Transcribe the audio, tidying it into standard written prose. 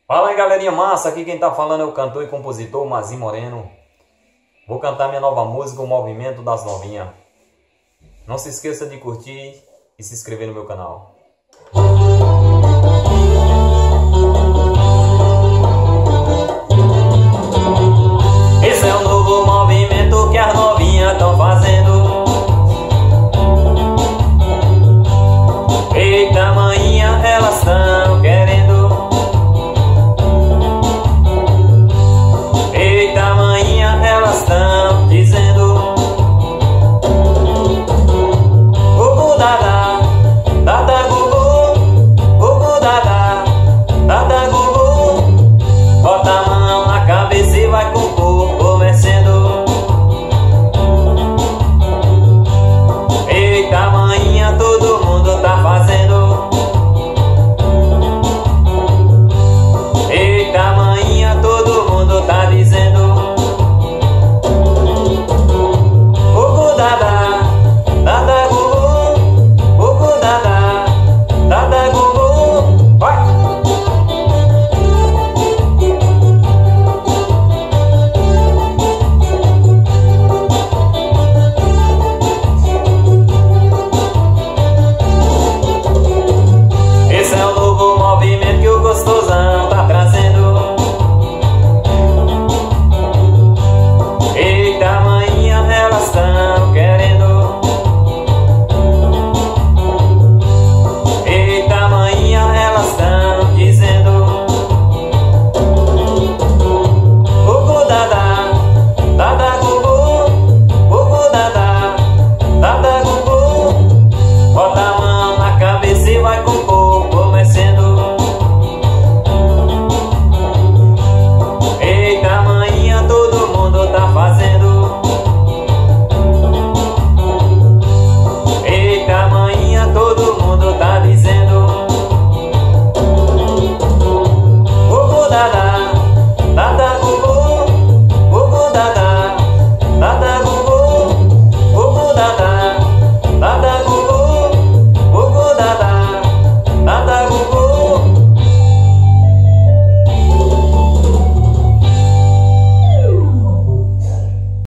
Fala aí, galerinha massa, aqui quem tá falando é o cantor e compositor Mazinho Moreno. Vou cantar minha nova música, O Movimento das Novinhas. Não se esqueça de curtir e se inscrever no meu canal.